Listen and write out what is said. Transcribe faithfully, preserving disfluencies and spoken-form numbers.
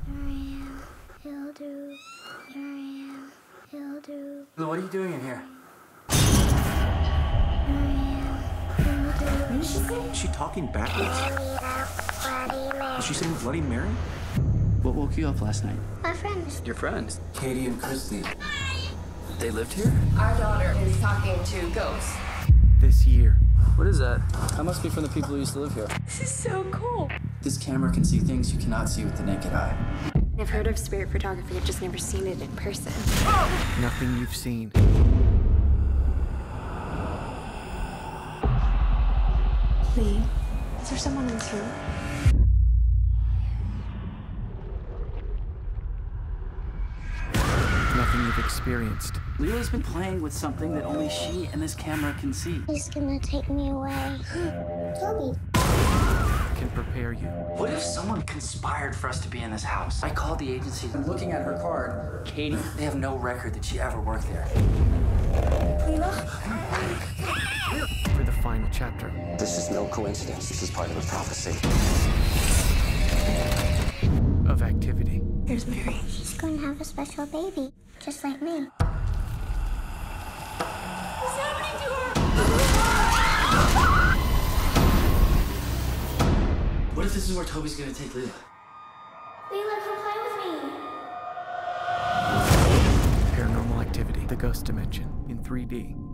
am. He'll do. Here I am. He'll do. What are you doing in here? What did she say? Is she talking backwards? Is she saying Bloody Mary? What woke you up last night? My friends. Your friends? Katie and Christy. They lived here? Our daughter is talking to ghosts. This year. What is that? That must be from the people who used to live here. This is so cool. This camera can see things you cannot see with the naked eye. I've heard of spirit photography, I've just never seen it in person. Nothing you've seen. Lee, is there someone in this room? Nothing you've experienced. Leela's been playing with something that only she and this camera can see. He's gonna take me away. Toby. Can prepare you. What if someone conspired for us to be in this house? I called the agency. I'm looking at her card. Katie, they have no record that she ever worked there. For the final chapter. This is no coincidence. This is part of a prophecy. Of activity. Here's Mary. She's gonna have a special baby, just like me. What's happening to her? What if this is where Toby's gonna take Leela? Leela, come play with me. Paranormal Activity. The Ghost Dimension. In three D.